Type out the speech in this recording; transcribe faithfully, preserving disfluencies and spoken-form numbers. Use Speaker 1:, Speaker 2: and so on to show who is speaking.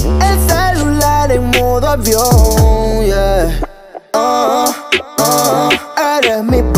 Speaker 1: el celular en modo avión, yeah. Uh, uh, eres mi